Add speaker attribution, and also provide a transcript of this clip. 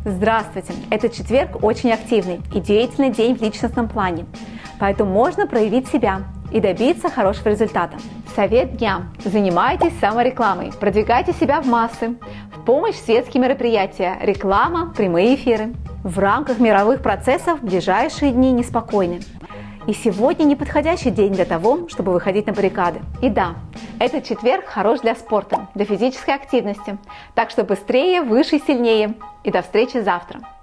Speaker 1: Здравствуйте! Этот четверг очень активный и деятельный день в личностном плане, поэтому можно проявить себя и добиться хорошего результата. Совет дня. Занимайтесь саморекламой, продвигайте себя в массы, в помощь светские мероприятия, реклама, прямые эфиры. В рамках мировых процессов ближайшие дни неспокойны. И сегодня неподходящий день для того, чтобы выходить на баррикады. И да, этот четверг хорош для спорта, для физической активности. Так что быстрее, выше, сильнее. И до встречи завтра.